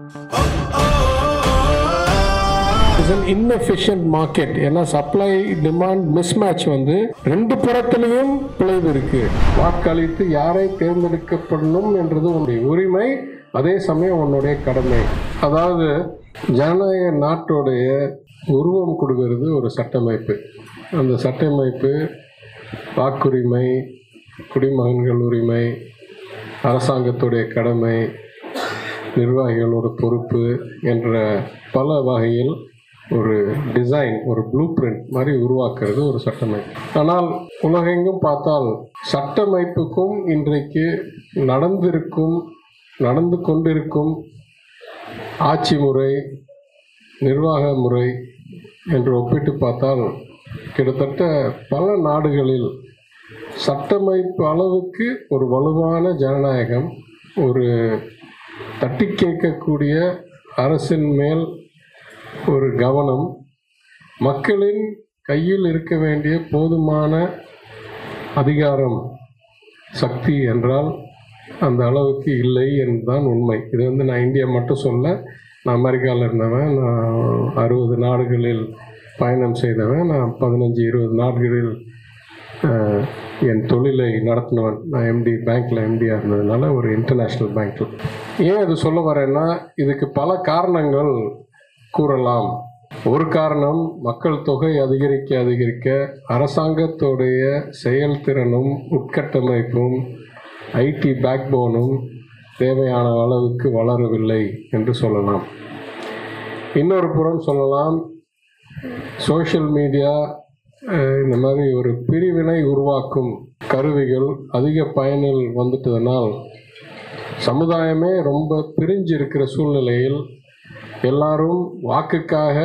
It's an inefficient market. ஏன்னா supply demand mismatch வந்து ரெண்டு புறத்திலையும் பிளவு இருக்கு. வாக்களித்து யாரை தேர்ந்தெடுக்கப்படணும் என்றது உன்னுடைய உரிமை, அதே சமயம் உன்னுடைய கடமை. அதாவது ஜனநாயக நாட்டுடைய உருவம் கொடுக்கிறது ஒரு சட்டமைப்பு. அந்த சட்டமைப்பு வாக்குரிமை, குடிமகன்கள் உரிமை, அரசாங்கத்துடைய கடமை, நிர்வாகிகளோட பொறுப்பு என்ற பல வகையில் ஒரு டிசைன், ஒரு ப்ளூ பிரிண்ட் மாதிரி உருவாக்குறது ஒரு சட்டமைப்பு. ஆனால் உலகெங்கும் பார்த்தால் சட்டமைப்புக்கும் இன்றைக்கு நடந்து கொண்டிருக்கும் ஆட்சி முறை, நிர்வாக முறை என்று ஒப்பிட்டு பார்த்தால் கிட்டத்தட்ட பல நாடுகளில் சட்டமைப்பு அளவுக்கு ஒரு வலுவான ஜனநாயகம், ஒரு தட்டி கேட்கக்கூடிய அரசின் மேல் ஒரு கவனம், மக்களின் கையில் இருக்க வேண்டிய போதுமான அதிகாரம், சக்தி என்றால் அந்த அளவுக்கு இல்லை என்றுதான் உண்மை. இது வந்து நான் இந்தியா மட்டும் சொல்ல, நான் அமெரிக்காவில் இருந்தவன், நான் 60 நாடுகளில் பயணம் செய்தவன், நான் 15-20 நாடுகளில் என் தொழிலை நடத்தினவன். நான் பேங்க்கில் எம்டியாக இருந்ததுனால ஒரு இன்டர்நேஷ்னல் பேங்க்கில். ஏன் அது சொல்ல வரேன்னா, இதுக்கு பல காரணங்கள் கூறலாம். ஒரு காரணம், மக்கள் தொகை அதிகரிக்க அரசாங்கத்துடைய செயல்திறனும் உட்கட்டமைப்பும் ஐடி பேக்போனும் தேவையான அளவுக்கு வளரவில்லை என்று சொல்லலாம். இன்னொரு புறம் சொல்லலாம், சோஷியல் மீடியா இந்த மாதிரி ஒரு பிரிவினை உருவாக்கும் கருவிகள் அதிக பயனில் வந்துட்டதனால் சமுதாயமே ரொம்ப பிரிஞ்சு இருக்கிற சூழ்நிலையில் எல்லாரும் வாக்குக்காக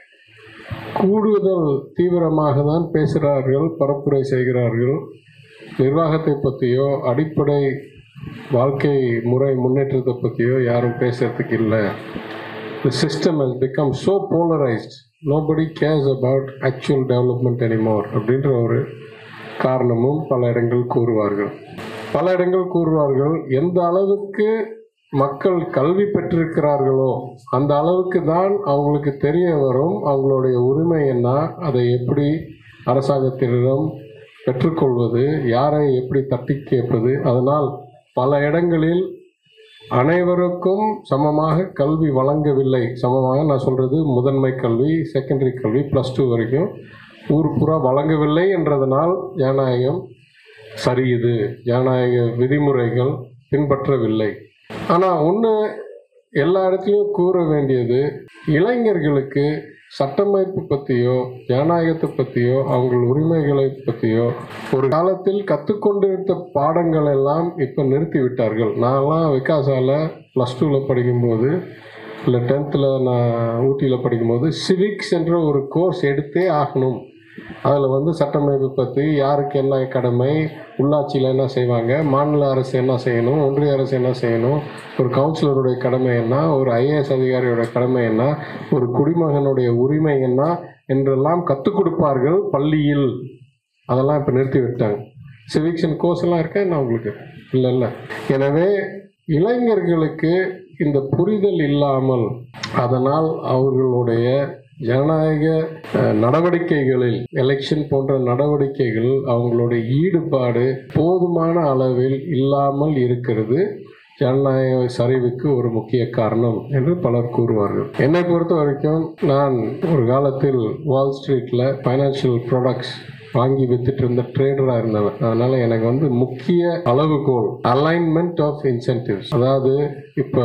கூடுதல் தீவிரமாக தான் பேசுகிறார்கள், பரப்புரை செய்கிறார்கள். நிர்வாகத்தை பற்றியோ அடிப்படை வாழ்க்கை முறை முன்னேற்றத்தை பற்றியோ யாரும் பேசுறதுக்கு இல்லை. The system has become so polarized. Nobody cares about actual development anymore. அப்படின்ற ஒரு காரணமும் பல இடங்கள் கூறுவார்கள். எந்த அளவுக்கு மக்கள் கல்வி பெற்றிருக்கிறார்களோ அந்த அளவுக்கு தான் அவங்களுக்கு தெரிய வரும் அவங்களுடைய உரிமை என்ன, அதை எப்படி அரசாங்கத்திடம் பெற்றுக்கொள்வது, யாரை எப்படி தட்டி கேட்பது. அதனால் பல இடங்களில் அனைவருக்கும் சமமாக கல்வி வழங்கவில்லை. சமமாக நான் சொல்கிறது முதன்மை கல்வி, செகண்டரி கல்வி, +2 வரைக்கும் ஊர் பூரா வழங்கவில்லை என்றதனால் ஜனநாயகம் சரியுது, ஜனநாயக விதிமுறைகள் பின்பற்றவில்லை. ஆனால் ஒன்று எல்லா இடத்துலையும் கூற வேண்டியது, இளைஞர்களுக்கு சட்டமைப்பு பற்றியோ ஜனநாயகத்தை பற்றியோ அவங்கள் உரிமைகளை பற்றியோ ஒரு காலத்தில் கற்றுக்கொண்டிருந்த பாடங்கள் எல்லாம் இப்போ நிறுத்தி விட்டார்கள். நான்லாம் விகாசாவில் +2 படிக்கும்போது, இல்லை 10th நான் ஊட்டியில் படிக்கும்போது சிவிக்ஸ் என்ற ஒரு கோர்ஸ் எடுத்தே ஆகணும். அதில் வந்து சட்டமைப்பு பற்றி, யாருக்கு என்ன கடமை, உள்ளாட்சியில் என்ன செய்வாங்க, மாநில அரசு என்ன செய்யணும், ஒன்றிய அரசு என்ன செய்யணும், ஒரு கவுன்சிலருடைய கடமை என்ன, ஒரு IAS அதிகாரியோட கடமை என்ன, ஒரு குடிமகனுடைய உரிமை என்ன என்றெல்லாம் கற்றுக் கொடுப்பார்கள் பள்ளியில். அதெல்லாம் இப்போ நிறுத்தி விட்டாங்க. சிவிக்ஸ் அண்ட் கோர்ஸ் எல்லாம் இருக்கா என்ன உங்களுக்கு? இல்லை. எனவே இளைஞர்களுக்கு இந்த புரிதல் இல்லாமல், அதனால் அவர்களுடைய ஜனநாயக நடவடிக்கைகளில், எலெக்ஷன் போன்ற நடவடிக்கைகள், அவங்களுடைய ஈடுபாடு போதுமான அளவில் இல்லாமல் இருக்கிறது ஜனநாயக சரிவுக்கு ஒரு முக்கிய காரணம் என்று பலர் கூறுவார்கள். என்னை பொறுத்த வரைக்கும், நான் ஒரு காலத்தில் வால் ஸ்ட்ரீட்டில் ஃபைனான்ஷியல் ப்ராடக்ட்ஸ் வாங்கி வித்துட்டு இருந்த ட்ரேடராக இருந்தவன். அதனால் எனக்கு வந்து முக்கிய அளவுகோல் அலைன்மெண்ட் ஆஃப் இன்சென்டிவ்ஸ். அதாவது இப்போ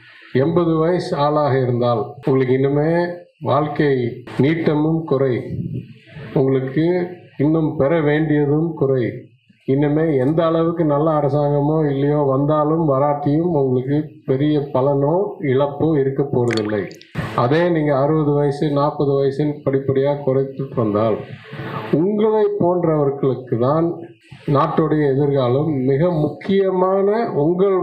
80 வயசு ஆளாக இருந்தால் உங்களுக்கு இன்னுமே வாழ்க்கை நீட்டமும் குறை, உங்களுக்கு இன்னும் பெற வேண்டியதும் குறை. இன்னுமே எந்த அளவுக்கு நல்ல அரசாங்கமோ இல்லையோ வந்தாலும் வராட்டியும் உங்களுக்கு பெரிய பலனோ இழப்போ இருக்க போவதில்லை. அதே நீங்கள் 60 வயசு 40 வயசுன்னு படிப்படியாக குறைத்துட்டு வந்தால் உங்களை போன்றவர்களுக்கு தான் நாட்டுடைய எதிர்காலம் மிக முக்கியமான உங்கள்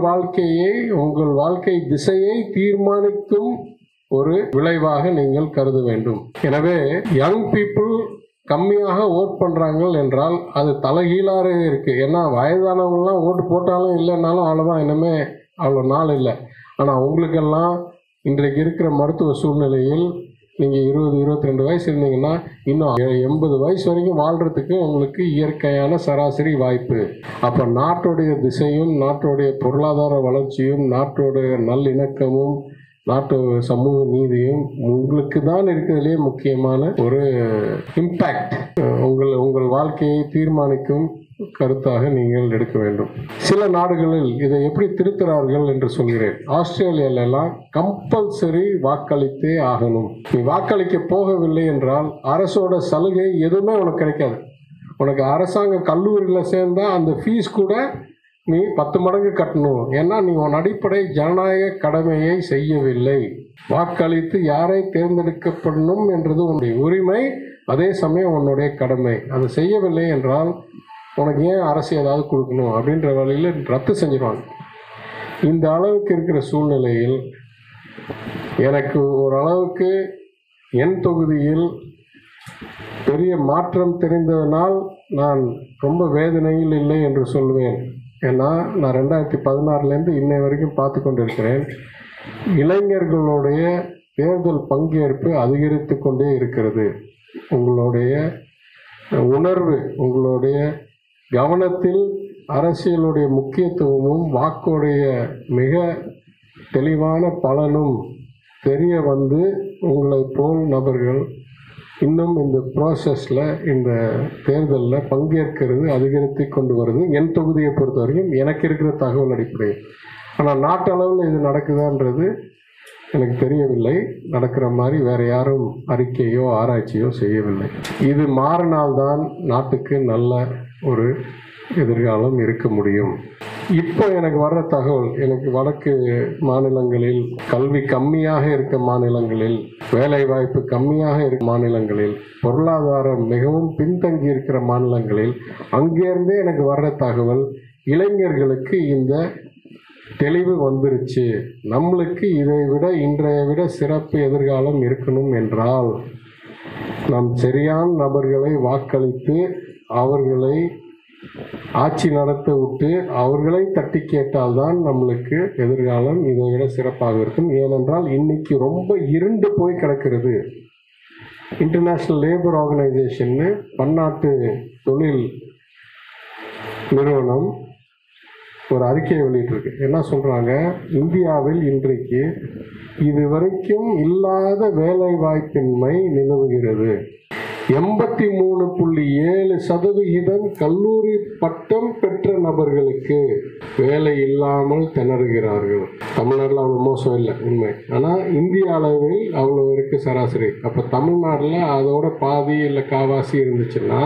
வாழ்க்கை திசையை தீர்மானிக்கும் ஒரு விளைவாக நீங்கள் கருத வேண்டும். எனவே யங் பீப்புள் கம்மியாக ஓட் பண்ணுறாங்க என்றால் அது தலைகீழாக இருக்குது. ஏன்னா வயதானவங்களாம் ஓட்டு போட்டாலும் இல்லைன்னாலும் அவ்வளோதான், இனிமே அவ்வளோ நாள் இல்லை. ஆனால் உங்களுக்கெல்லாம் இன்றைக்கு இருக்கிற மருத்துவ சூழ்நிலையில் நீங்கள் 20-22 வயசு இருந்தீங்கன்னா இன்னும் 80 வயசு வரைக்கும் வாழ்கிறதுக்கு உங்களுக்கு இயற்கையான சராசரி வாய்ப்பு. அப்போ நாட்டுடைய திசையும் நாட்டுடைய பொருளாதார வளர்ச்சியும் நாட்டுடைய நல்லிணக்கமும் நாட்டு சமூக நீதியும் உங்களுக்கு தான் இருக்கிறதுலே முக்கியமான ஒரு இம்பேக்ட். உங்கள் வாழ்க்கையை தீர்மானிக்கும் கருத்தாக நீங்கள் எடுக்க வேண்டும். சில நாடுகளில் இதை எப்படி திருத்துறார்கள் என்று சொல்கிறேன். ஆஸ்திரேலியாலெல்லாம் கம்பல்சரி வாக்களித்தே ஆகணும். நீ வாக்களிக்க போகவில்லை என்றால் அரசோட சலுகை எதுவுமே உனக்கு கிடைக்காது. உனக்கு அரசாங்க கல்லூரியில் சேர்ந்தா அந்த ஃபீஸ் கூட நீ 10 மடங்கு கட்டணும். ஏன்னா நீ உன் அடிப்படை ஜனநாயக கடமையை செய்யவில்லை. வாக்களித்து யாரை தேர்ந்தெடுக்கப்படணும் என்றது உன்னுடைய உரிமை, அதே சமயம் உன்னுடைய கடமை. அதை செய்யவில்லை என்றால் உனக்கு ஏன் அரசு ஏதாவது கொடுக்கணும் அப்படின்ற வழியில் ரத்து செஞ்சிருவாங்க. இந்த அளவுக்கு இருக்கிற சூழ்நிலையில் எனக்கு ஓரளவுக்கு என் தொகுதியில் பெரிய மாற்றம் தெரிந்ததனால் நான் ரொம்ப வேதனையில் இல்லை என்று சொல்வேன். ஏன்னா நான் 2016 இன்னை வரைக்கும் பார்த்து கொண்டிருக்கிறேன். இளைஞர்களுடைய தேர்தல் பங்கேற்பு அதிகரித்து கொண்டே இருக்கிறது. உங்களுடைய உணர்வு, உங்களுடைய கவனத்தில் அரசியலுடைய முக்கியத்துவமும் வாக்குடைய மிக தெளிவான பலனும் தெரிய வந்து உங்களை போல் நபர்கள் இன்னும் இந்த ப்ராசஸில் இந்த தேர்தலில் பங்கேற்கிறது அதிகரித்து கொண்டு வருது. என் தொகுதியை பொறுத்த வரைக்கும் எனக்கு இருக்கிற தகவல் அடிப்படையில். ஆனால் நாட்டளவில் இது நடக்குதான்றது எனக்கு தெரியவில்லை. நடக்கிற மாதிரி வேறு யாரும் அறிக்கையோ ஆராய்ச்சியோ செய்யவில்லை. இது மாறினால்தான் நாட்டுக்கு நல்ல ஒரு எதிர்காலம் இருக்க முடியும். இப்போ எனக்கு வர்ற தகவல், எனக்கு வடக்கு மாநிலங்களில் கல்வி கம்மியாக இருக்க மாநிலங்களில், வேலை வாய்ப்பு கம்மியாக இருக்க மாநிலங்களில், பொருளாதாரம் மிகவும் பின்தங்கி இருக்கிற மாநிலங்களில் அங்கேருந்தே எனக்கு வர்ற தகவல், இளைஞர்களுக்கு இந்த தெளிவு வந்துருச்சு. நம்மளுக்கு இதை விட இன்றைய விட சிறப்பு எதிர்காலம் இருக்கணும் என்றால் நாம் சரியான நபர்களை வாக்களித்து அவர்களை ஆட்சி நடத்த விட்டு அவர்களை தட்டி கேட்டால்தான் நம்மளுக்கு எதிர்காலம் இதை விட சிறப்பாக இருக்கும். ஏனென்றால் இன்னைக்கு ரொம்ப இருண்டு போய் கிடக்கிறது. இன்டர்நேஷ்னல் லேபர் ஆர்கனைசேஷன் பன்னாட்டு தொழில் நிறுவனம் ஒரு அறிக்கையை வெளியிட்டிருக்கு. என்ன சொல்கிறாங்க, இந்தியாவில் இன்றைக்கு இதுவரைக்கும் இல்லாத வேலை வாய்ப்பின்மை நிலவுகிறது. 83.7% கல்லூரி பட்டம் பெற்ற நபர்களுக்கு வேலை இல்லாமல் திணறுகிறார்கள். தமிழ்நாட்டில் அவ்வளோ மோசம் இல்லை உண்மை, ஆனால் இந்திய அளவில் அவ்வளோ இருக்கு சராசரி. அப்போ தமிழ்நாட்டில் அதோட பாதி இல்லை காவாசி இருந்துச்சுன்னா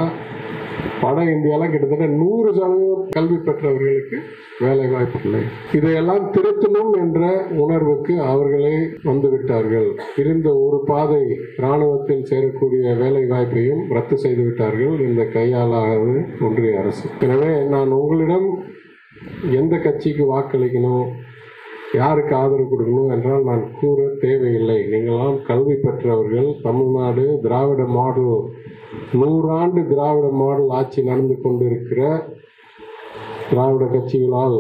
வட இந்தியாவில் கிட்டத்தட்ட 100% கல்வி பெற்றவர்களுக்கு வேலை வாய்ப்பு இல்லை. இதையெல்லாம் திருத்தணும் என்ற உணர்வுக்கு அவர்களே வந்துவிட்டார்கள். இருந்த ஒரு பாதை இராணுவத்தில் சேரக்கூடிய வேலை வாய்ப்பையும் ரத்து செய்து விட்டார்கள் இந்த கையாளாவது ஒன்றிய அரசு. எனவே நான் உங்களிடம் எந்த கட்சிக்கு வாக்களிக்கணும், யாருக்கு ஆதரவு கொடுக்கணும் என்றால் நான் கூற தேவையில்லை. நீங்களாம் கல்வி பெற்றவர்கள். தமிழ்நாடு திராவிட மாடல் 100 ஆண்டு திராவிட மாடல் ஆட்சி நடந்து கொண்டிருக்கிற திராவிட கட்சிகளால்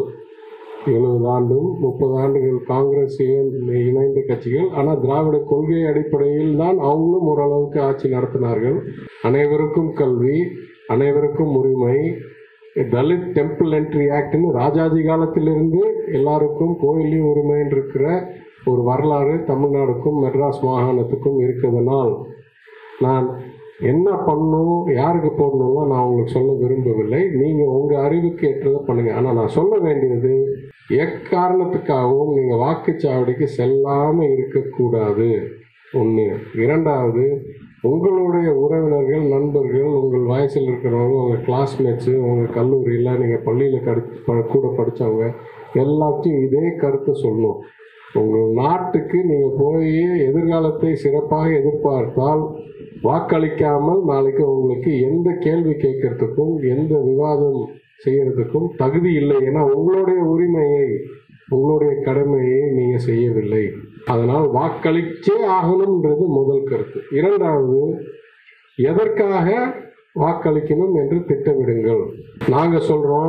70 ஆண்டும் 30 ஆண்டுகள் காங்கிரஸ் இணைந்த கட்சிகள். ஆனால் திராவிட கொள்கை அடிப்படையில் தான் அவங்களும் ஓரளவுக்கு ஆட்சி நடத்தினார்கள். அனைவருக்கும் கல்வி, அனைவருக்கும் உரிமை, தலித் டெம்பிள் என்ட்ரி ஆக்ட்னு ராஜாஜி காலத்திலிருந்து எல்லாருக்கும் கோயிலையும் உரிமைன்னு இருக்கிற ஒரு வரலாறு தமிழ்நாடுக்கும் மெட்ராஸ் மாகாணத்துக்கும் இருக்கிறதுனால் நான் என்ன பண்ணணும், யாருக்கு போடணும்லாம் நான் உங்களுக்கு சொல்ல விரும்பவில்லை. நீங்கள் உங்கள் அறிவுக்கு ஏற்றதை பண்ணுங்கள். ஆனால் நான் சொல்ல வேண்டியது, எக்காரணத்துக்காகவும் நீங்கள் வாக்குச்சாவடிக்கு செல்லாமல் இருக்கக்கூடாது. ஒன்று. இரண்டாவது, உங்களுடைய உறவினர்கள், நண்பர்கள், உங்கள் வயசில் இருக்கிறவங்க, உங்கள் கிளாஸ்மேட்ஸு, உங்கள் கல்லூரியில் நீங்கள் பள்ளியில் கூட படித்தவங்க எல்லாத்தையும் இதே கருத்தை சொல்லணும். உங்கள் நாட்டுக்கு நீங்கள் போய் எதிர்காலத்தை சிறப்பாக எதிர்பார்த்தால் வாக்களிக்காமல் நாளைக்கு உங்களுக்கு எந்த கேள்வி கேட்கறதுக்கும் எந்த விவாதம் செய்யறதுக்கும் தகுதி இல்லை. ஏன்னா உங்களுடைய உரிமையை, உங்களுடைய கடமையை நீங்கள் செய்யவில்லை. அதனால் வாக்களிச்சே ஆகணும்ன்றது முதல் கருத்து. இரண்டாவது, எதற்காக வாக்களிக்கணும் என்று திட்டமிடுங்கள். நாங்கள் சொல்கிறோம்,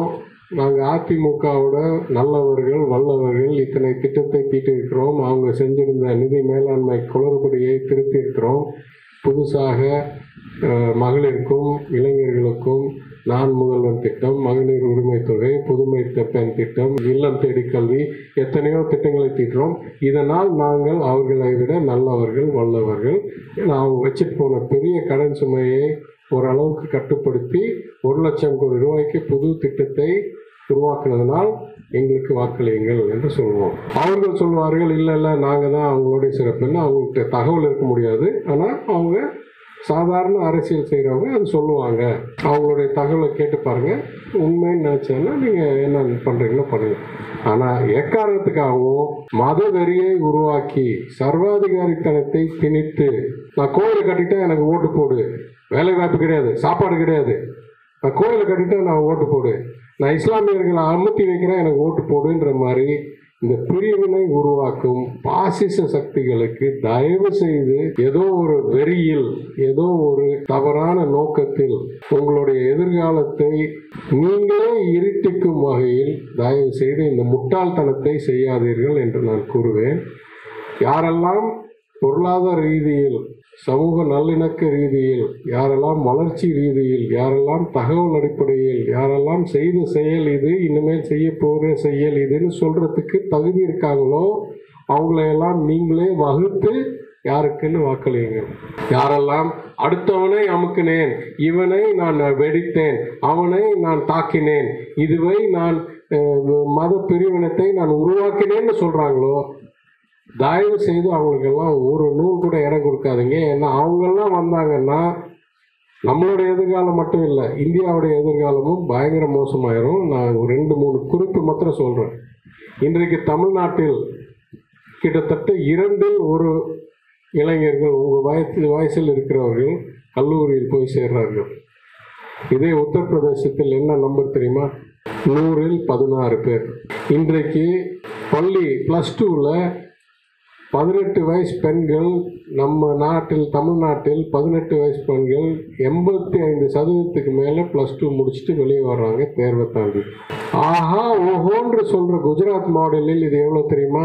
நாங்கள் அதிமுகவோட நல்லவர்கள் வல்லவர்கள் இத்தனை திட்டத்தை தீட்டிருக்கிறோம், அவங்க செஞ்சிருந்த நிதி மேலாண்மை குளறுபடியை திருத்தியிருக்கிறோம், புதுசாக மகளிருக்கும் இளைஞர்களுக்கும் நான் முதல்வன் திட்டம், மகளிர் உரிமை தொகை, புதுமை பெண் திட்டம், இல்லம் தேடி கல்வி, எத்தனையோ திட்டங்களை தீட்டுறோம். இதனால் நாங்கள் அவர்களை விட நல்லவர்கள் வல்லவர்கள். அவங்க வச்சுட்டு போன பெரிய கடன் சுமையை ஓரளவுக்கு கட்டுப்படுத்தி 1,00,000 கோடி ரூபாய்க்கு புது திட்டத்தை உருவாக்குனதுனால் எங்களுக்கு வாக்களியுங்கள் என்று சொல்லுவோம். அவர்கள் சொல்வார்கள், இல்லை இல்லை நாங்கள் தான் அவங்களுடைய சிறப்புன்னு. அவங்கள்ட்ட தகவல் இருக்க முடியாது, ஆனால் அவங்க சாதாரண அரசியல் செய்கிறவங்க அது சொல்லுவாங்க. அவங்களுடைய தகவலை கேட்டு பாருங்கள், உண்மைன்னு நினச்சாங்கன்னா நீங்கள் என்ன பண்ணுறீங்களோ பண்ணுங்கள். ஆனால் எக்காரணத்துக்காகவும் மத வெறியை உருவாக்கி சர்வாதிகாரித்தனத்தை திணித்து, நான் கோயிலை கட்டிட்டா எனக்கு ஓட்டு போடு, வேலை வாய்ப்பு கிடையாது, சாப்பாடு கிடையாது, நான் கோயிலை கட்டிட்டா நான் ஓட்டு போடு, நான் இஸ்லாமியர்களை அமுத்தி வைக்கிறேன் எனக்கு ஓட்டு போடுன்ற மாதிரி இந்த பிரிவினை உருவாக்கும் பாசிச சக்திகளுக்கு தயவு செய்து ஏதோ ஒரு வெறியில், ஏதோ ஒரு தவறான நோக்கத்தில் உங்களுடைய எதிர்காலத்தை நீங்களே இருட்டிக்கும் வகையில் தயவு செய்து இந்த முட்டாள்தனத்தை செய்யாதீர்கள் என்று நான் கூறுவேன். யாரெல்லாம் பொருளாதார ரீதியில், சமூக நல்லிணக்க ரீதியில், யாரெல்லாம் வளர்ச்சி ரீதியில், யாரெல்லாம் தகவல் அடிப்படையில், யாரெல்லாம் செய்த செயல் இது, இனிமேல் செய்ய போகிற செயல் இதுன்னு சொல்கிறதுக்கு தகுதி இருக்காங்களோ அவங்களையெல்லாம் நீங்களே வகுத்து யாருக்குன்னு வாக்களியுங்கள். யாரெல்லாம் அடுத்தவனை அமுக்கினேன், இவனை நான் வெடித்தேன், அவனை நான் தாக்கினேன், இதுவை நான் மத பிரிவினத்தை நான் உருவாக்கினேன்னு சொல்கிறாங்களோ தயவு செய்து அவங்களுக்கெல்லாம் ஒரு நூல் கூட இடம் கொடுக்காதீங்க. ஏன்னா அவங்கெல்லாம் வந்தாங்கன்னா நம்மளுடைய எதிர்காலம் மட்டும் இல்லை, இந்தியாவுடைய எதிர்காலமும் பயங்கர மோசமாயிரும். நான் ஒரு 2-3 குறிப்பு மாத்திரம் சொல்கிறேன். இன்றைக்கு தமிழ்நாட்டில் கிட்டத்தட்ட 2-1 இளைஞர்கள் உங்கள் வயசில் இருக்கிறவர்கள் கல்லூரியில் போய் சேர்றார்கள். இதே உத்தரப்பிரதேசத்தில் என்ன நம்பர் தெரியுமா? 100ல் 16 பேர். இன்றைக்கு பள்ளி +2ல் 18 வயசு பெண்கள், நம்ம நாட்டில் தமிழ்நாட்டில் 18 வயசு பெண்கள் 85% மேலே +2 முடிச்சுட்டு வெளியே வர்றாங்க தேர்வை தாண்டி. ஆஹா ஓஹோன்று சொல்கிற குஜராத் மாடலில் இது எவ்வளோ தெரியுமா?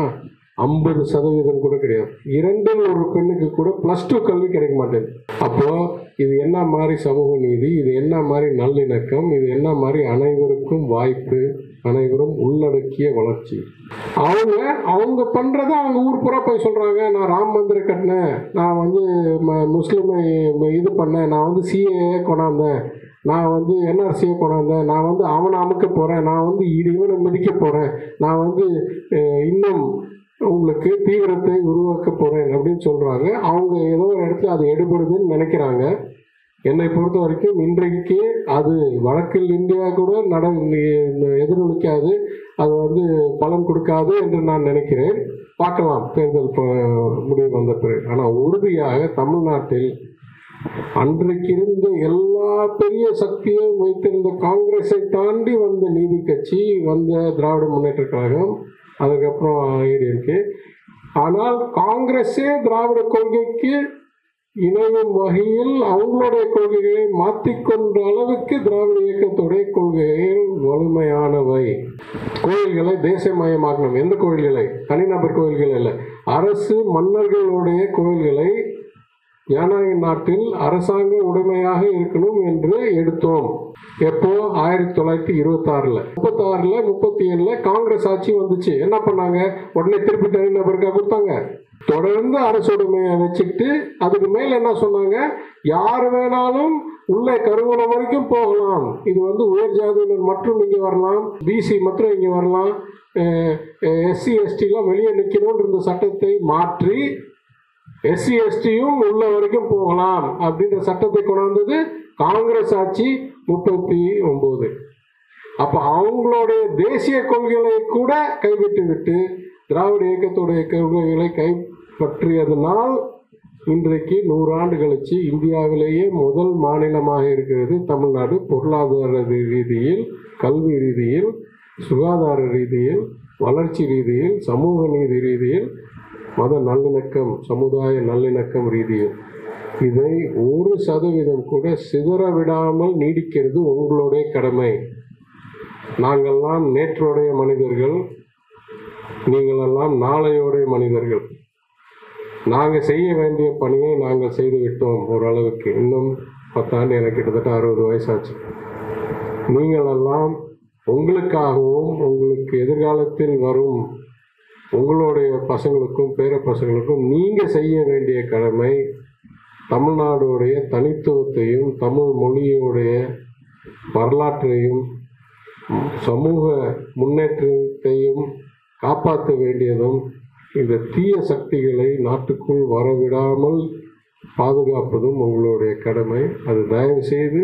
50% கூட கிடையாது. 2-1 பெண்ணுக்கு கூட +2 கல்வி கிடைக்க மாட்டேங்குது. அப்போது இது என்ன மாதிரி சமூக நீதி, இது என்ன மாதிரி நல்லிணக்கம், இது என்ன மாதிரி அனைவருக்கும் வாய்ப்பு, அனைவரும் உள்ளடக்கிய வளர்ச்சி. அவங்க பண்ணுறத அவங்க ஊர் புறா போய் சொல்கிறாங்க, நான் ராம் மந்திரம் கட்டினேன், நான் முஸ்லீமை இது பண்ணேன், நான் சிஏஏ கொண்டாந்தேன், நான் என்ஆர்சியை கொண்டாந்தேன், நான் அவனை அமுக்க போகிறேன், நான் இவனை மிதிக்க போகிறேன், நான் இன்னும் உங்களுக்கு தீவிரத்தை உருவாக்க போகிறேன் அப்படின்னு சொல்கிறாங்க. அவங்க ஏதோ ஒரு இடத்துல அது எடுபடுதுன்னு நினைக்கிறாங்க. என்னை பொறுத்த வரைக்கும் இன்றைக்கு அது வடக்கில் இந்தியா கூட எதிரொலிக்காது, அது பலன் கொடுக்காது என்று நான் நினைக்கிறேன். பார்க்கலாம் தேர்தல் முடிவு வந்த பிறகு. ஆனால் உறுதியாக தமிழ்நாட்டில் அன்றைக்கு இருந்த எல்லா பெரிய சக்தியும் வைத்திருந்த காங்கிரஸை தாண்டி வந்த நீதி கட்சி, வந்த திராவிட முன்னேற்ற கழகம், அதுக்கப்புறம் ஏடிஎம்கே. ஆனால் காங்கிரஸே திராவிட கொள்கைக்கு இணையும் வகையில் அவங்களுடைய கொள்கைகளை மாற்றிக்கொண்ட அளவுக்கு திராவிட இயக்கத்துடைய கொள்கைகள் வலிமையானவை. கோயில்களை தேசியமயமாக்கணும். எந்த கோயில்களை? தனிநபர் கோயில்கள் இல்லை, அரசு மன்னர்களுடைய கோயில்களை ஜனநாயக நாட்டில் அரசாங்க உடைமையாக இருக்கணும் என்று எடுத்தோம். எப்போ? 1926ல். 36ல் 37ல் காங்கிரஸ் ஆட்சி வந்துச்சு. என்ன பண்ணாங்க? உடனே திருப்பி தனிநபருக்காக கொடுத்தாங்க. தொடர்ந்து அரசு உடைமையை வச்சுக்கிட்டு அதுக்கு மேல என்ன சொன்னாங்க? யார் வேணாலும் உள்ளே கருவூலம் வரைக்கும் போகலாம், இது உயர் ஜாதியினர் மற்றும் இங்கே வரலாம், பிசி மற்றும் இங்கே வரலாம், SC STலாம் வெளியே நிற்கணும்ன்ற இந்த சட்டத்தை மாற்றி SC STயும் உள்ள வரைக்கும் போகலாம் அப்படின்ற சட்டத்தை கொண்டாந்தது காங்கிரஸ் ஆட்சி 39. அப்போ அவங்களுடைய தேசிய கொள்கைகளை கூட கைவிட்டு விட்டு திராவிட இயக்கத்துடைய கொள்கைகளை கைப்பற்றியதனால் இன்றைக்கு 100 ஆண்டு கழிச்சு இந்தியாவிலேயே முதல் மாநிலமாக இருக்கிறது தமிழ்நாடு. பொருளாதார ரீதியில், கல்வி ரீதியில், சுகாதார ரீதியில், வளர்ச்சி ரீதியில், சமூக நீதி ரீதியில், மத நல்லிணக்கம், சமுதாய நல்லிணக்கம் ரீதியில். இதை 1% கூட சிதற விடாமல் நீடிக்கிறது உங்களுடைய கடமை. நாங்கள்லாம் நேற்றோடைய மனிதர்கள், நீங்களெல்லாம் நாளையோடைய மனிதர்கள். நாங்கள் செய்ய வேண்டிய பணியை நாங்கள் செய்து விட்டோம் ஓரளவுக்கு. இன்னும் 10 ஆண்டு, எனக்கு கிட்டத்தட்ட 60 வயசாச்சு. நீங்களெல்லாம் உங்களுக்காகவும் உங்களுக்கு எதிர்காலத்தில் வரும் உங்களுடைய பசங்களுக்கும் பேர பசங்களுக்கும் நீங்கள் செய்ய வேண்டிய கடமை தமிழ்நாடுடைய தனித்துவத்தையும் தமிழ் மொழியுடைய வரலாற்றையும் சமூக முன்னேற்றத்தையும் காப்பாற்ற வேண்டியதும் இந்த தீய சக்திகளை நாட்டுக்குள் வரவிடாமல் பாதுகாப்பதும் உங்களுடைய கடமை. அது தயவு செய்து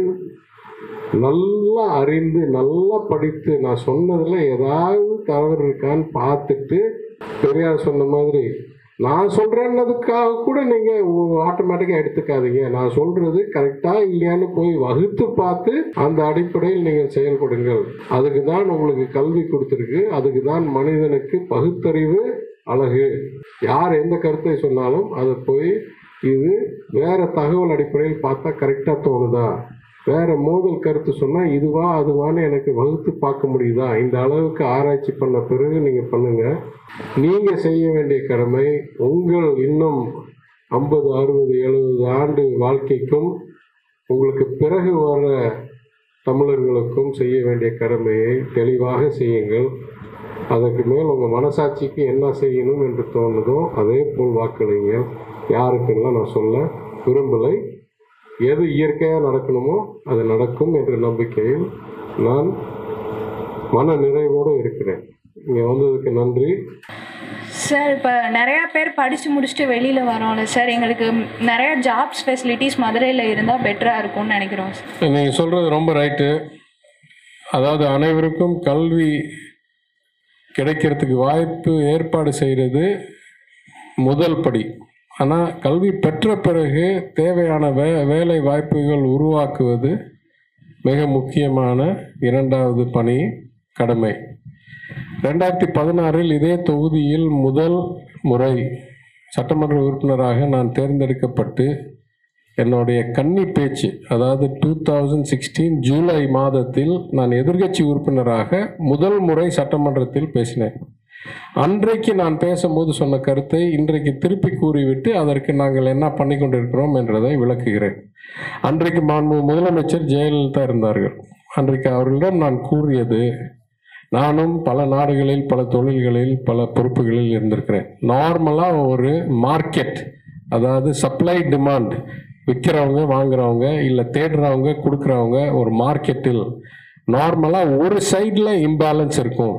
நல்லா அறிந்து நல்லா படித்து, நான் சொன்னதில் ஏதாவது தவறு இருக்கான்னு பார்த்துட்டு, பெரியார் சொன்ன மாதிரி நான் சொல்கிறேன்னதுக்காக கூட நீங்கள் ஆட்டோமேட்டிக்காக எடுத்துக்காதீங்க. நான் சொல்கிறது கரெக்டாக இல்லையான்னு போய் வகுத்து பார்த்து அந்த அடிப்படையில் நீங்கள் செயல்படுங்கள். அதுக்கு தான் உங்களுக்கு கல்வி கொடுத்துருக்கு. அதுக்கு தான் மனிதனுக்கு பகுத்தறிவு அழகு. யார் எந்த கருத்தை சொன்னாலும் அதை போய் இது வேறு தகவல் அடிப்படையில் பார்த்தா கரெக்டாக தோணுதா, வேறு மோதல் கருத்து சொன்னால் இதுவா அதுவான்னு எனக்கு வகுத்து பார்க்க முடியுதா, இந்த அளவுக்கு ஆராய்ச்சி பண்ண பிறகு நீங்கள் பண்ணுங்கள். நீங்கள் செய்ய வேண்டிய கடமை உங்கள் இன்னும் 50, 60, 70 ஆண்டு வாழ்க்கைக்கும் உங்களுக்கு பிறகு வர தமிழர்களுக்கும் செய்ய வேண்டிய கடமையை தெளிவாக செய்யுங்கள். அதற்கு மேல் உங்கள் மனசாட்சிக்கு என்ன செய்யணும் என்று தோணுதோ அதே போல் வாக்களிங்கள். யாருக்கெல்லாம் நான் சொல்ல விரும்பலை. எது இயற்கையாக நடக்கணுமோ அது நடக்கும் என்ற நம்பிக்கையில் நான் மன நிறைவோடு இருக்கிறேன். இங்கே வந்ததுக்கு நன்றி சார். இப்போ நிறையா பேர் படித்து முடிச்சுட்டு வெளியில் வரோம்ல சார், எங்களுக்கு நிறையா ஜாப்ஸ் ஃபெசிலிட்டிஸ் மதுரையில் இருந்தால் பெட்டராக இருக்கும்னு நினைக்கிறோம் சார். நீங்கள் சொல்கிறது ரொம்ப ரைட்டு. அதாவது அனைவருக்கும் கல்வி கிடைக்கிறதுக்கு வாய்ப்பு ஏற்பாடு செய்கிறது முதல் படி. ஆனால் கல்வி பெற்ற பிறகு தேவையான வேலை வாய்ப்புகள் உருவாக்குவது மிக முக்கியமான 2வது பணி கடமை. 2016 இதே தொகுதியில் முதல் முறை சட்டமன்ற உறுப்பினராக நான் தேர்ந்தெடுக்கப்பட்டு என்னுடைய கன்னி பேச்சு, அதாவது 2016 ஜூலை மாதத்தில் நான் எதிர்க்கட்சி உறுப்பினராக முதல் முறை சட்டமன்றத்தில் பேசினேன். அன்றைக்கு நான் பேசும்போது சொன்ன கருத்தை இன்றைக்கு திருப்பி கூறிவிட்டு அதற்கு நாங்கள் என்ன பண்ணி கொண்டிருக்கிறோம் என்றதை விளக்குகிறேன். அன்றைக்கு முதலமைச்சர் ஜெயலலிதா இருந்தார்கள். அன்றைக்கு அவர்களிடம் நான் கூறியது, நானும் பல நாடுகளில் பல தொழில்களில் பல பொறுப்புகளில் இருந்திருக்கிறேன். நார்மலாக ஒரு மார்க்கெட், அதாவது சப்ளை டிமாண்ட், விற்கிறவங்க வாங்குறவங்க இல்லை தேடுறவங்க கொடுக்குறவங்க, ஒரு மார்க்கெட்டில் நார்மலாக ஒரு சைடில் இம்பேலன்ஸ் இருக்கும்.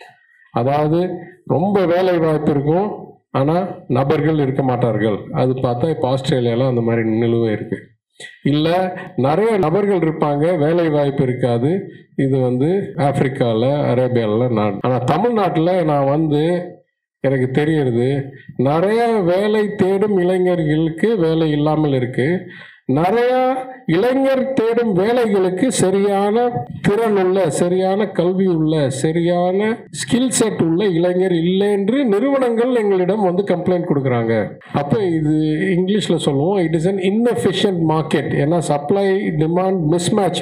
அதாவது ரொம்ப வேலை வாய்ப்பு இருக்கும், ஆனால் நபர்கள் இருக்க மாட்டார்கள். அது பார்த்தா இப்போ ஆஸ்திரேலியாவில் அந்த மாதிரி நிலுவை இருக்குது. இல்லை நிறைய நபர்கள் இருப்பாங்க, வேலை வாய்ப்பு இருக்காது. இது ஆப்பிரிக்காவில் அரேபியாவில் நாடு. ஆனால் தமிழ்நாட்டில் நான் எனக்கு தெரியறது, நிறைய வேலை தேடும் இளைஞர்களுக்கு வேலை இல்லாமல் இருக்குது. நிறைய இளைஞர் தேடும் வேலைகளுக்கு சரியான திறன் உள்ள, சரியான கல்வி உள்ள, சரியான ஸ்கில் செட் உள்ள இளைஞர் இல்லை என்று நிறுவனங்கள் எங்களிடம் கம்ப்ளைண்ட் கொடுக்குறாங்க. அப்போ இது இங்கிலீஷில் சொல்லுவோம், it is an inefficient market. ஏன்னா சப்ளை டிமாண்ட் மிஸ்மேட்ச்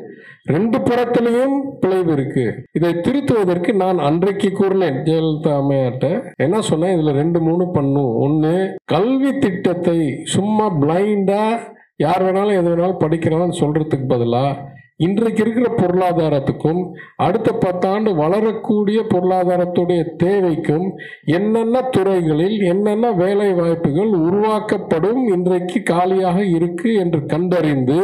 2 புறத்திலையும் பிழைவு இருக்கு. இதை திருத்துவதற்கு நான் அன்றைக்கு கூறினேன் ஜெயலலிதா அம்மையார்ட்ட. என்ன சொன்னேன், இதுல 2, 3 பண்ணும். ஒன்று, கல்வி திட்டத்தை சும்மா பிளைண்டா யார் வேணாலும் எது வேணாலும் படிக்கிறான்னு சொல்றதுக்கு பதிலாக இன்றைக்கு இருக்கிற பொருளாதாரத்துக்கும் அடுத்த 10 ஆண்டு வளரக்கூடிய பொருளாதாரத்துடைய தேவைக்கும் என்னென்ன துறைகளில் என்னென்ன வேலை வாய்ப்புகள் உருவாக்கப்படும், இன்றைக்கு காலியாக இருக்கு என்று கண்டறிந்து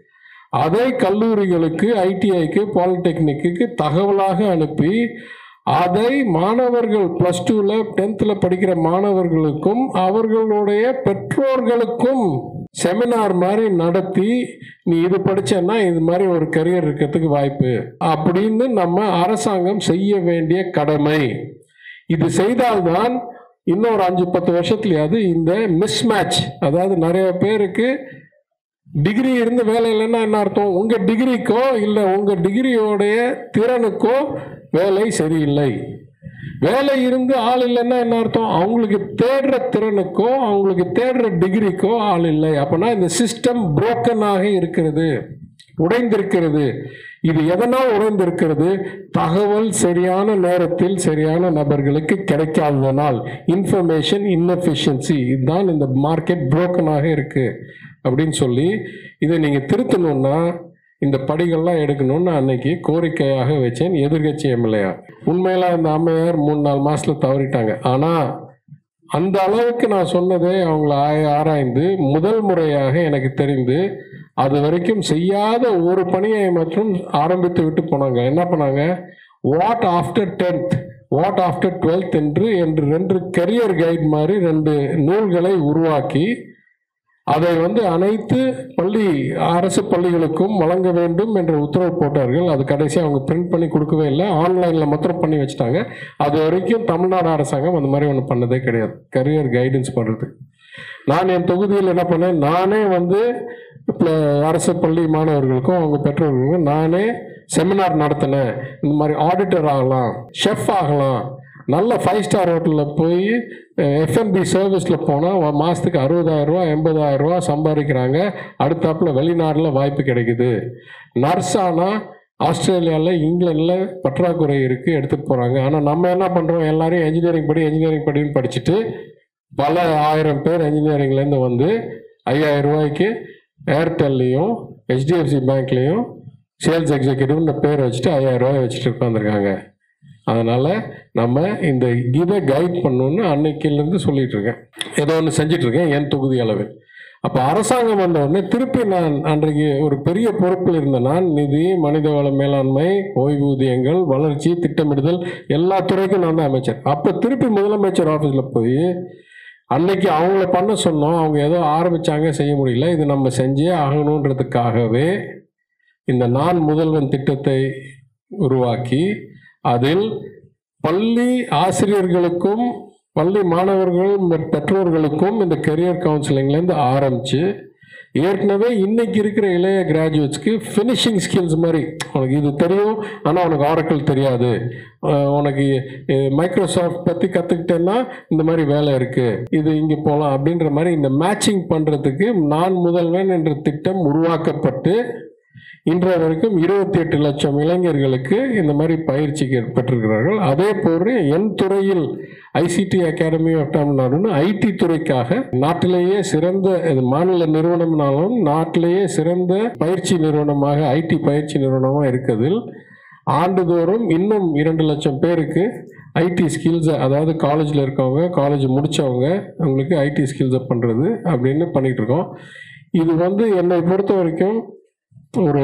அதை கல்லூரிகளுக்கு, ஐடிஐக்கு, பாலிடெக்னிக்கு தகவலாக அனுப்பி அதை மாணவர்கள் +2ல 10th படிக்கிற மாணவர்களுக்கும் அவர்களுடைய பெற்றோர்களுக்கும் செமினார் மாதிரி நடத்தி, நீ இது படிச்சேன்னா இது மாதிரி ஒரு கரியர் இருக்கிறதுக்கு வாய்ப்பு அப்படின்னு நம்ம அரசாங்கம் செய்ய வேண்டிய கடமை. இது செய்தால்தான் இன்னொரு 5-10 வருஷத்துலயாவது இந்த மிஸ்மேட்ச், அதாவது நிறைய பேருக்கு டிகிரி இருந்து வேலை இல்லைன்னா என்ன அர்த்தம், உங்க டிகிரிக்கோ இல்லை உங்க டிகிரியோடைய திறனுக்கோ வேலை சரியில்லை. வேலை இருந்து ஆள் இல்லைன்னா என்ன அர்த்தம், அவங்களுக்கு தேடுற திறனுக்கோ அவங்களுக்கு தேடுற டிகிரிக்கோ ஆள் இல்லை. அப்போனா இந்த சிஸ்டம் புரோக்கனாக இருக்கிறது, உடைந்திருக்கிறது. இது எதனால் உறைந்திருக்கிறது? தகவல் சரியான நேரத்தில் சரியான நபர்களுக்கு கிடைக்காததனால், இன்ஃபர்மேஷன் இன்எஃபிஷியன்சி, இதுதான் இந்த மார்க்கெட் புரோக்கனாக இருக்கு அப்படின்னு சொல்லி, இதை நீங்கள் திருத்தணும்னா இந்த படிகள்லாம் எடுக்கணும்னு அன்னைக்கு கோரிக்கையாக வச்சேன் எதிர்கட்சி எம்எல்ஏயா. உண்மையில அந்த அம்மையார் 3-4 மாசத்துல தவறிட்டாங்க. ஆனால் அந்த அளவுக்கு நான் சொன்னதை அவங்கள ஆராய்ந்து முதல் முறையாக எனக்கு தெரிந்து அது வரைக்கும் செய்யாத ஒரு பணியை மற்றும் ஆரம்பித்து விட்டு போனாங்க. என்ன பண்ணாங்க? What after 10th, what after 12th என்று 2 கரியர் கைட் மாதிரி 2 நூல்களை உருவாக்கி அதை அனைத்து அரசு பள்ளிகளுக்கும் வழங்க வேண்டும் என்ற உத்தரவு போட்டார்கள். அது கடைசி அவங்க பிரிண்ட் பண்ணி கொடுக்கவே இல்லை, ஆன்லைனில் மாத்திரம் பண்ணி வச்சுட்டாங்க. அது வரைக்கும் தமிழ்நாடு அரசாங்கம் அந்த மாதிரி ஒன்று பண்ணதே கிடையாது, கரியர் கைடன்ஸ் பண்ணுறதுக்கு. நான் என் தொகுதியில் என்ன பண்ணேன், நானே அரசு பள்ளி மாணவர்களுக்கும் அவங்க பெற்றோர்களுக்கும் நானே செமினார் நடத்தினேன். இந்த மாதிரி ஆடிட்டர் ஆகலாம், ஷெஃப் ஆகலாம், நல்ல 5 ஸ்டார் ஹோட்டலில் போய் எஃப்என்பி சர்வீஸில் போனால் மாதத்துக்கு 60,000 80,000 சம்பாதிக்கிறாங்க. அடுத்தாப்புல வெளிநாட்டில் வாய்ப்பு கிடைக்குது. நர்ஸ் ஆனால் ஆஸ்திரேலியாவில் இங்கிலாண்டில் பற்றாக்குறை இருக்குது, எடுத்துகிட்டு போகிறாங்க. ஆனால் நம்ம என்ன பண்ணுறோம், எல்லாரையும் என்ஜினியரிங் படின்னு படிச்சுட்டு பல 1000 பேர் என்ஜினியரிங்லேருந்து 5,000 ரூபாய்க்கு ஏர்டெல்லையும் ஹெச்டிஎஃப்சி பேங்க்லேயும் சேல்ஸ் எக்ஸிக்யூட்டிவ்னு பேர் வச்சுட்டு 5,000 ரூபாய் வச்சுட்டு உட்காந்துருக்காங்க. அதனால் நம்ம இந்த இதை கைட் பண்ணணுன்னு அன்னைக்கிலேருந்து சொல்லிகிட்டு இருக்கேன், ஏதோ ஒன்று செஞ்சிட்ருக்கேன் என் தொகுதி அளவில். அப்போ அரசாங்கம் வந்த உடனே திருப்பி நான் அன்றைக்கு ஒரு பெரிய பொறுப்பில் இருந்த நான் நிதி, மனிதவள மேலாண்மை, ஓய்வூதியங்கள், வளர்ச்சி, திட்டமிடுதல் எல்லா துறைக்கும் நான் தான் அமைச்சர். அப்போ திருப்பி முதலமைச்சர் ஆஃபீஸில் போய் அன்னைக்கு அவங்கள பண்ண சொன்னோம், அவங்க ஏதோ ஆரம்பித்தாங்க, செய்ய முடியல, இது நம்ம செஞ்சே ஆகணுன்றதுக்காகவே இந்த நான் முதல்வன் திட்டத்தை உருவாக்கி அதில் பள்ளி ஆசிரியர்களுக்கும் பள்ளி மாணவர்கள் பெற்றோர்களுக்கும் இந்த கெரியர் கவுன்சிலிங்லேருந்து ஆரம்பித்து ஏற்கனவே இன்னைக்கு இருக்கிற இளைய கிராஜுவேட்ஸ்க்கு ஃபினிஷிங் ஸ்கில்ஸ் மாதிரி, உனக்கு இது தெரியும் ஆனால் உனக்கு ஆரக்கிள் தெரியாது, உனக்கு மைக்ரோசாஃப்ட் பற்றி கற்றுக்கிட்டேன்னா இந்த மாதிரி வேலை இருக்குது, இது இங்கே போகலாம் அப்படின்ற மாதிரி இந்த மேட்சிங் பண்ணுறதுக்கு நான் முதல்வன் என்ற திட்டம் உருவாக்கப்பட்டு இன்றைய வரைக்கும் 28 லட்சம் இளைஞர்களுக்கு இந்த மாதிரி பயிற்சி பெற்றிருக்கிறார்கள். அதே போல் என் துறையில் ஐசிடி அகாடமி ஆஃப் தமிழ்நாடுன்னு ஐடி துறைக்காக நாட்டிலேயே சிறந்த மாநில நிறுவனம்னாலும் நாட்டிலேயே சிறந்த பயிற்சி நிறுவனமாக ஐடி பயிற்சி நிறுவனமாக இருக்கிறதில் ஆண்டுதோறும் இன்னும் 2 லட்சம் பேருக்கு ஐடி ஸ்கில்ஸை, அதாவது காலேஜில் இருக்கவங்க, காலேஜ் முடித்தவங்க, அவங்களுக்கு ஐடி ஸ்கில்ஸை பண்ணுறது அப்படின்னு பண்ணிகிட்டு இருக்கோம். இது என்னை பொறுத்த வரைக்கும் ஒரு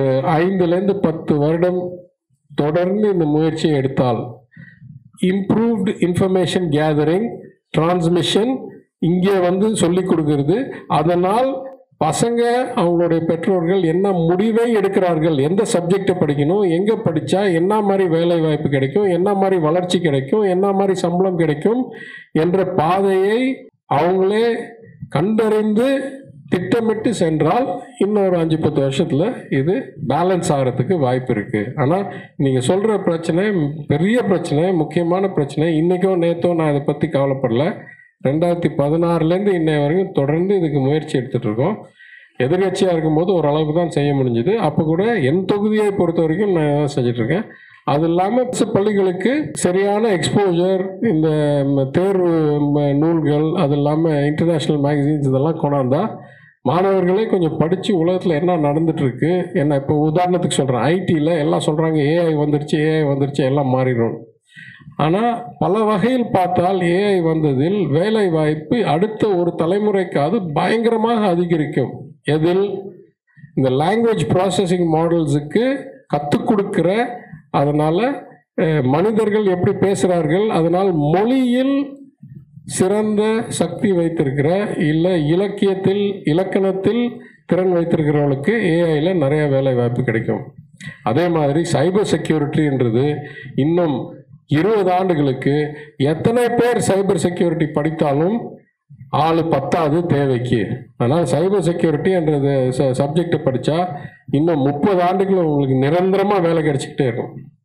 5-10 வருடம் தொடர்ந்து இந்த முயற்சியை எடுத்தால் இம்ப்ரூவ்டு இன்ஃபர்மேஷன் கேதரிங், டிரான்ஸ்மிஷன் இங்கே சொல்லிக் கொடுக்கறது, அதனால் பசங்க அவங்களுடைய பெற்றோர்கள் என்ன முடிவை எடுக்கிறார்கள், எந்த சப்ஜெக்டை படிக்கணும், எங்கே படித்தா என்ன மாதிரி வேலை வாய்ப்பு கிடைக்கும், என்ன மாதிரி வளர்ச்சி கிடைக்கும், என்ன மாதிரி சம்பளம் கிடைக்கும் என்ற பாதையை அவங்களே கண்டறிந்து திட்டமிட்டு சென்றால் இன்னொரு 5-10 வருஷத்தில் இது பேலன்ஸ் ஆகிறதுக்கு வாய்ப்பு இருக்குது. ஆனால் நீங்கள் சொல்கிற பிரச்சனை பெரிய பிரச்சனை, முக்கியமான பிரச்சனை. இன்றைக்கோ நேற்றோ நான் இதை பற்றி கவலைப்படலை. 2016லேருந்து இன்னைய வரைக்கும் தொடர்ந்து இதுக்கு முயற்சி எடுத்துகிட்டு இருக்கோம். எதிர்கட்சியாக இருக்கும்போது ஓரளவுக்கு தான் செய்ய முடிஞ்சுது. அப்போ கூட என் தொகுதியை பொறுத்த வரைக்கும் நான் தான் செஞ்சிட்ருக்கேன். அது இல்லாமல் பள்ளிகளுக்கு சரியான எக்ஸ்போஜர், இந்த தேர்வு நூல்கள், அது இல்லாமல் இன்டர்நேஷ்னல் மேகசின்ஸ் இதெல்லாம் கொண்டாந்தா மாணவர்களே கொஞ்சம் படித்து உலகத்தில் என்ன நடந்துகிட்ருக்கு, என்ன இப்போ உதாரணத்துக்கு சொல்கிறேன், ஐடியில் எல்லாம் சொல்கிறாங்க ஏஐ வந்துருச்சு எல்லாம் மாறிடும். ஆனால் பல வகையில் பார்த்தால் ஏஐ வந்ததில் வேலை வாய்ப்பு அடுத்த ஒரு தலைமுறைக்கு அது பயங்கரமாக அதிகரிக்கும். எதில் இந்த லாங்குவேஜ் ப்ராசஸிங் மாடல்ஸுக்கு கற்றுக் கொடுக்குற, அதனால் மனிதர்கள் எப்படி பேசுகிறார்கள், அதனால் மொழியில் சிறந்த சக்தி வைத்திருக்கிற இல்லை இலக்கியத்தில் இலக்கணத்தில் திறன் வைத்திருக்கிறவங்களுக்கு ஏஐயில் நிறைய வேலை வாய்ப்பு கிடைக்கும். அதே மாதிரி சைபர் செக்யூரிட்டின்றது இன்னும் 20 ஆண்டுகளுக்கு எத்தனை பேர் சைபர் செக்யூரிட்டி படித்தாலும் ஆள் பத்தாது தேவைக்கு. அதனால் சைபர் செக்யூரிட்டி என்றது சப்ஜெக்டை படித்தா இன்னும் 30 ஆண்டுகள் உங்களுக்கு நிரந்தரமாக வேலை கிடைச்சிக்கிட்டே இருக்கும்.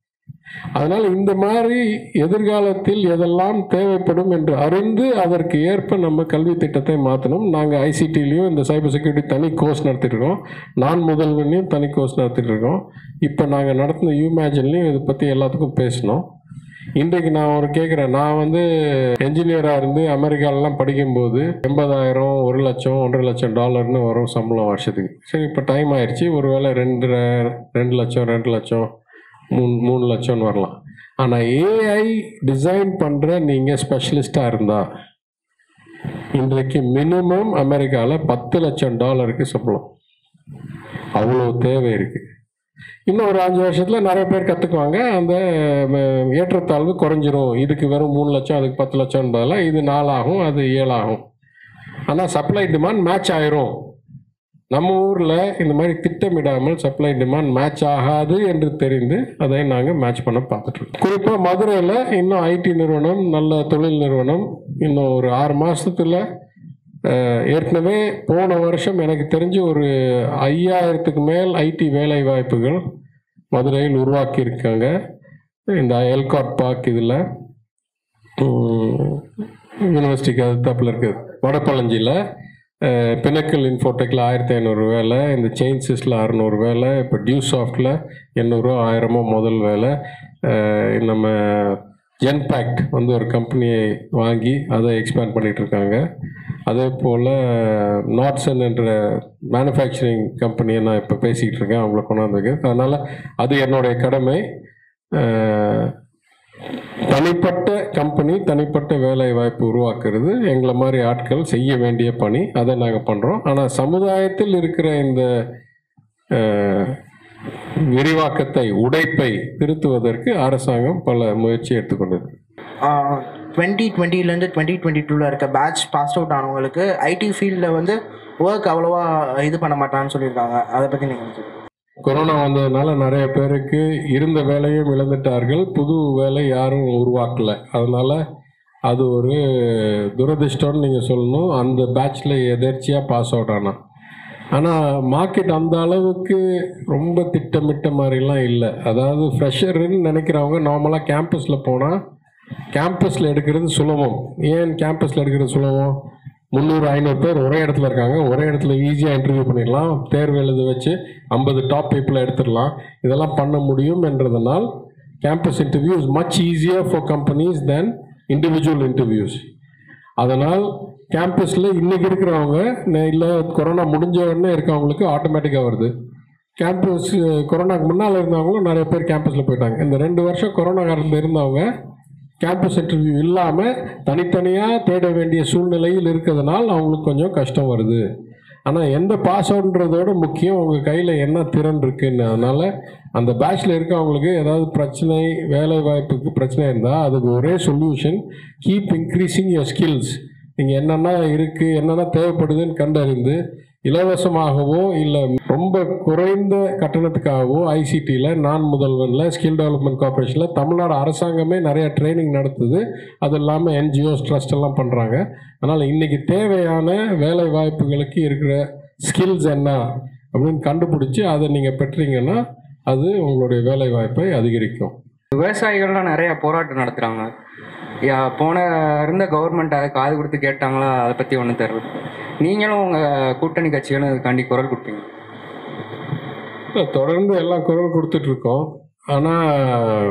அதனால் இந்த மாதிரி எதிர்காலத்தில் எதெல்லாம் தேவைப்படும் என்று அறிந்து அதற்கு ஏற்ப நம்ம கல்வி திட்டத்தை மாற்றணும். நாங்கள் ஐசிடிலையும் இந்த சைபர் செக்யூரிட்டி தனி கோர்ஸ் நடத்திட்டுருக்கோம், நான் முதல்வனையும் தனி கோர்ஸ் நடத்திட்டு இருக்கோம். இப்போ நாங்கள் நடத்தின யூமேஜின்லையும் இதை பற்றி எல்லாத்துக்கும் பேசணும். இன்றைக்கு நான் கேட்குறேன், நான் என்ஜினியராக இருந்து அமெரிக்காலெலாம் படிக்கும்போது 80,000, 1 லட்சம், 1.5 லட்சம் டாலர்னு வரும் சம்பளம் வருஷத்துக்கு. சரி, இப்போ டைம் ஆயிடுச்சு, ஒரு வேளை 2 லட்சம், 2 லட்சம், 3 லட்சம்னு வரலாம். ஆனால் ஏஐ டிசைன் பண்ணுற நீங்கள் ஸ்பெஷலிஸ்டாக இருந்தால் இன்றைக்கு மினிமம் அமெரிக்காவில் 10 லட்சம் டாலருக்கு சம்பளம். அவ்வளோ தேவை இருக்குது. இன்னும் ஒரு 5 வருஷத்தில் நிறைய பேர் கற்றுக்குவாங்க, அந்த ஏற்றத்தாழ்வு குறைஞ்சிரும். இதுக்கு வெறும் 3 லட்சம், அதுக்கு 10 லட்சம் பதிலாக இது 4 ஆகும், அது 7 ஆகும். ஆனால் சப்ளை டிமாண்ட் மேட்ச் ஆயிரும். நம்ம ஊரில் இந்த மாதிரி திட்டமிடாமல் சப்ளை டிமாண்ட் மேட்ச் ஆகாது என்று தெரிந்து அதை நாங்கள் மேட்ச் பண்ண பார்த்துட்ருக்கோம். குறிப்பாக மதுரையில் இன்னும் ஐடி நிறுவனம், நல்ல தொழில் நிறுவனம் இன்னும் ஒரு 6 மாதத்தில் ஏற்கனவே போன வருஷம் எனக்கு தெரிஞ்சு ஒரு 5000க்கு மேல் ஐடி வேலை வாய்ப்புகள் மதுரையில் உருவாக்கியிருக்காங்க. இந்த எல்காட் பார்க் இதில் யூனிவர்சிட்டிக்கு அது தப்பில் இருக்குது, வடபழஞ்சியில் பினக்கல் இன்ஃபோடெக்கில் 1500 வேலை, இந்த செயின்சிஸில் 600 வேலை, இப்போ டியூசாஃப்டில் 800 1000 முதல் வேலை. நம்ம ஜென்பேக்ட் ஒரு கம்பெனியை வாங்கி அதை எக்ஸ்பேண்ட் பண்ணிகிட்ருக்காங்க. அதே போல் நாட்சன் என்ற மேனுஃபேக்சரிங் கம்பெனியை நான் இப்போ பேசிக்கிட்டு இருக்கேன், அவங்கள கொண்டாந்துருக்கு. அதனால் அது என்னுடைய கடமை. தனிப்பட்ட கம்பெனி, தனிப்பட்ட வேலை வாய்ப்பு உருவாக்குறது எங்களை மாதிரி ஆட்கள் செய்ய வேண்டிய பணி. அதை நாங்கள் பண்ணுறோம். ஆனால் சமுதாயத்தில் இருக்கிற இந்த விரிவாக்கத்தை, உடைப்பை திருத்துவதற்கு அரசாங்கம் பல முயற்சி எடுத்துக்கொண்டது. 2020லேருந்து 2022 இருக்க பேட்ச் பாஸ் அவுட் ஆனவங்களுக்கு ஐடி ஃபீல்டில் ஒர்க் அவ்வளோவா இது பண்ண மாட்டான்னு சொல்லியிருக்காங்க. அதை பற்றி நீங்கள் கொரோனா வந்ததுனால நிறைய பேருக்கு இருந்த வேலையும் இழந்துட்டார்கள், புது வேலை யாரும் உருவாக்கலை. அதனால் அது ஒரு துரதிர்ஷ்டம்னு நீங்கள் சொல்லணும். அந்த பேட்சில் எதேர்ச்சியாக பாஸ் அவுட் ஆனான். ஆனால் மார்க்கெட் அந்த அளவுக்கு ரொம்ப திட்டமிட்ட மாதிரிலாம் இல்லை. அதாவது ஃப்ரெஷருன்னு நினைக்கிறவங்க நார்மலாக கேம்பஸில் போனால் கேம்பஸில் எடுக்கிறது சுலபம். ஏன் கேம்பஸில் எடுக்கிறது சுலபம்? 300-500 பேர் ஒரே இடத்துல இருக்காங்க, ஒரே இடத்துல ஈஸியாக இன்டர்வியூ பண்ணிடலாம், தேர்வு எழுத வச்சு 50 டாப் பீப்புளை எடுத்துடலாம். இதெல்லாம் பண்ண முடியும் என்றதுனால் campus interview is much easier for companies then individual interviews. அதனால் கேம்பஸில் இன்றைக்கி இருக்கிறவங்க இல்லை கொரோனா முடிஞ்ச உடனே இருக்கவங்களுக்கு ஆட்டோமேட்டிக்காக வருது. கேம்பஸ் கொரோனாக்கு முன்னால் இருந்தவங்களும் நிறைய பேர் கேம்பஸில் போயிட்டாங்க. இந்த 2 வருஷம் கொரோனா காலத்தில் இருந்தவங்க கேம்பஸ் இன்டர்வியூ இல்லாமல் தனித்தனியாக தேட வேண்டிய சூழ்நிலையில் இருக்கிறதுனால அவங்களுக்கு கொஞ்சம் கஷ்டம் வருது. ஆனால் எந்த பாஸ் அவுட்ன்றதோட முக்கியம் உங்கள் கையில் என்ன திறன் இருக்குன்னு. அதனால் அந்த பேட்சில் இருக்கவங்களுக்கு ஏதாவது பிரச்சனை, வேலை வாய்ப்புக்கு பிரச்சனை இருந்தால் அதுக்கு ஒரே solution, keep increasing your skills. நீங்கள் என்னென்ன இருக்குது, என்னென்ன தேவைப்படுதுன்னு கண்டறிந்து இலவசமாகவோ இல்லை ரொம்ப குறைந்த கட்டணத்துக்காகவோ ஐசிடியில், நான் முதல்வனில், ஸ்கில் டெவலப்மெண்ட் கார்பரேஷனில் தமிழ்நாடு அரசாங்கமே நிறைய ட்ரைனிங் நடத்துது. அது இல்லாமல் என்ஜிஓஸ், ட்ரஸ்ட் எல்லாம் பண்ணுறாங்க. அதனால் இன்றைக்கி தேவையான வேலை வாய்ப்புகளுக்கு இருக்கிற ஸ்கில்ஸ் என்ன அப்படின்னு கண்டுபிடிச்சி அதை நீங்கள் பெற்றீங்கன்னா அது உங்களுடைய வேலை வாய்ப்பை அதிகரிக்கும். விவசாயிகள்லாம் நிறையா போராட்டம் நடத்துகிறாங்க. போன இருந்த கவர்மெண்ட் அதை காது கொடுத்து கேட்டாங்களா? அதை பற்றி ஒன்றும் தெரியல. நீங்களும் உங்கள் கூட்டணி கட்சிகளும் அதுக்காண்டி குரல் கொடுப்பீங்க? தொடர்ந்து எல்லாம் குரல் கொடுத்துட்ருக்கோம். ஆனால்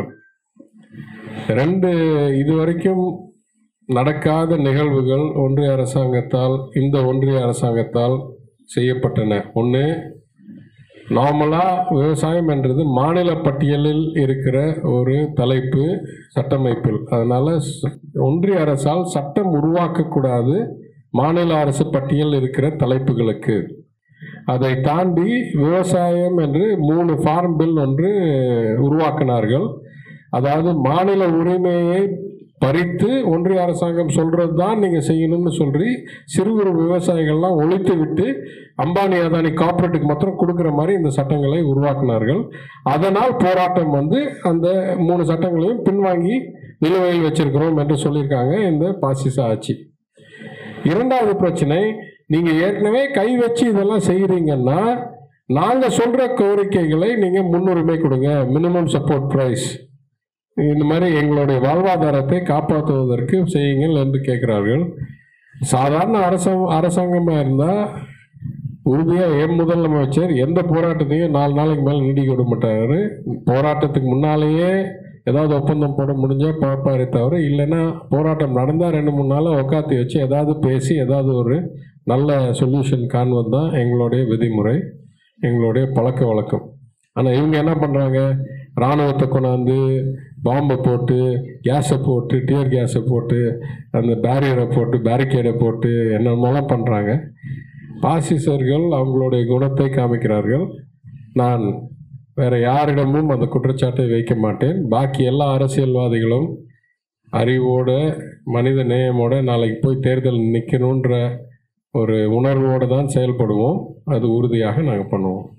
2 இதுவரைக்கும் நடக்காத நிகழ்வுகள் ஒன்றிய அரசாங்கத்தால், இந்த ஒன்றிய அரசாங்கத்தால் செய்யப்பட்டன. ஒன்று, நார்மலாக விவசாயம் என்றது மாநில பட்டியலில் இருக்கிற ஒரு தலைப்பு சட்டமைப்பில். அதனால் ஒன்றிய அரசால் சட்டம் உருவாக்கக்கூடாது மாநில அரசு பட்டியல் இருக்கிற தலைப்புகளுக்கு. அதை தாண்டி விவசாயம் என்று 3 ஃபார்ம் பில் ஒன்று உருவாக்கினார்கள். அதாவது மாநில உரிமையை பறித்து ஒன்றிய அரசாங்கம் சொல்கிறது தான் நீங்கள் செய்யணும்னு சொல்லி சிறு குறு விவசாயிகள்லாம் ஒழித்து விட்டு அம்பானி அதானி கார்ப்பரேட்டுக்கு மாத்திரம் கொடுக்குற மாதிரி இந்த சட்டங்களை உருவாக்கினார்கள். அதனால் போராட்டம் அந்த 3 சட்டங்களையும் பின்வாங்கி நிலுவையில் வச்சிருக்கிறோம் என்று சொல்லியிருக்காங்க இந்த பாசிச ஆட்சி. 2வது பிரச்சனை, நீங்கள் ஏற்கனவே கை வச்சு இதெல்லாம் செய்கிறீங்கன்னா நாங்கள் சொல்கிற கோரிக்கைகளை நீங்கள் முன்னுரிமை கொடுங்க. மினிமம் சப்போர்ட் ப்ரைஸ், இந்த மாதிரி எங்களுடைய வாழ்வாதாரத்தை காப்பாற்றுவதற்கு செய்யுங்கள் என்று கேட்கிறார்கள். சாதாரண அரசாங்கமாக இருந்தால் உறுதியாக முதலமைச்சர் எந்த போராட்டத்தையும் 4 நாளைக்கு மேலே நீடிக்க விட மாட்டார். போராட்டத்துக்கு முன்னாலேயே ஏதாவது ஒப்பந்தம் போட முடிஞ்சால் பார்ப்பாரே தவிர, இல்லைன்னா போராட்டம் நடந்தால் 2-3 நாளாக உட்காத்தி வச்சு ஏதாவது பேசி ஏதாவது ஒரு நல்ல சொல்யூஷன் காண்பது தான் எங்களுடைய விதிமுறை, எங்களுடைய பழக்க வழக்கம். ஆனால் இவங்க என்ன பண்ணுறாங்க, இராணுவத்தை கொண்டாந்து பாம்பை போட்டு கேஸை போட்டு டியர் கேஸை போட்டு அந்த பேரியரை போட்டு பேரிகேடை போட்டு என்னென்னலாம் பண்ணுறாங்க. பாசிசர்கள் அவங்களுடைய குணத்தை காமிக்கிறார்கள். நான் வேறு யாரிடமும் அந்த குற்றச்சாட்டை வைக்க மாட்டேன். பாக்கி எல்லா அரசியல்வாதிகளும் அறிவோட மனித நேயமோட நாளைக்கு போய் தேர்தல் நிற்கணுன்ற ஒரு உணர்வோடு தான் செயல்படுவோம். அது உறுதியாக நாங்கள் பண்ணுவோம்.